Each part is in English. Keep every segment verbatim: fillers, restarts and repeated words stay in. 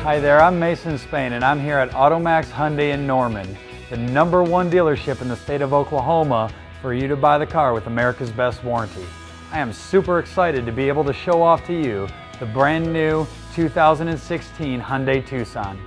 Hi there, I'm Mason Spain and I'm here at AutoMax Hyundai in Norman, the number one dealership in the state of Oklahoma for you to buy the car with America's best warranty. I am super excited to be able to show off to you the brand new two thousand sixteen Hyundai Tucson.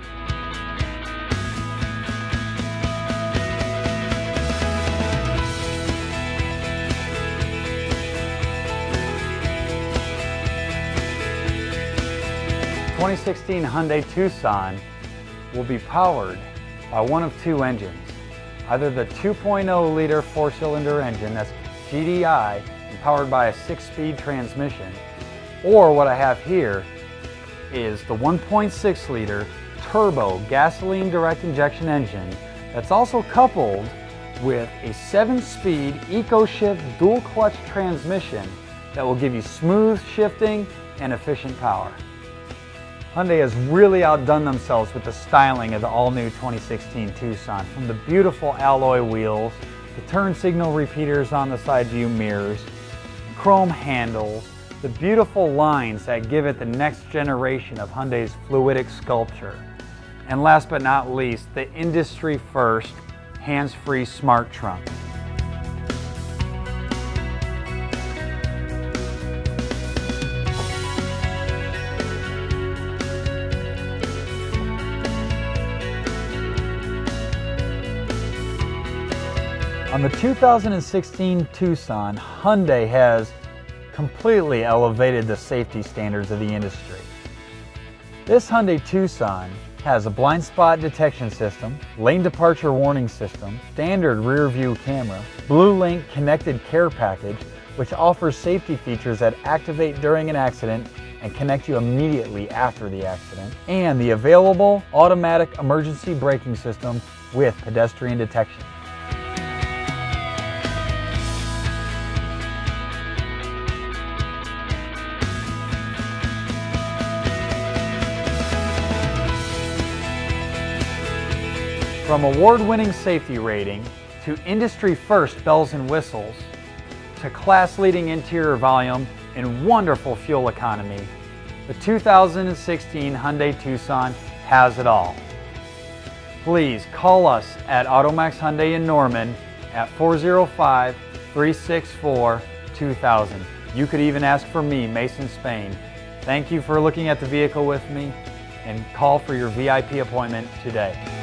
twenty sixteen Hyundai Tucson will be powered by one of two engines. Either the two point oh liter four-cylinder engine that's G D I and powered by a six-speed transmission, or what I have here is the one point six liter turbo gasoline direct injection engine that's also coupled with a seven-speed EcoShift dual clutch transmission that will give you smooth shifting and efficient power. Hyundai has really outdone themselves with the styling of the all-new twenty sixteen Tucson. From the beautiful alloy wheels, the turn signal repeaters on the side view mirrors, chrome handles, the beautiful lines that give it the next generation of Hyundai's fluidic sculpture. And last but not least, the industry-first hands-free smart trunk. On the two thousand sixteen Tucson, Hyundai has completely elevated the safety standards of the industry. This Hyundai Tucson has a blind spot detection system, lane departure warning system, standard rear view camera, Blue Link connected care package, which offers safety features that activate during an accident and connect you immediately after the accident, and the available automatic emergency braking system with pedestrian detection. From award-winning safety rating, to industry-first bells and whistles, to class-leading interior volume and wonderful fuel economy, the two thousand sixteen Hyundai Tucson has it all. Please call us at AutoMax Hyundai in Norman at four oh five, three six four, two thousand. You could even ask for me, Mason Spain. Thank you for looking at the vehicle with me, and call for your V I P appointment today.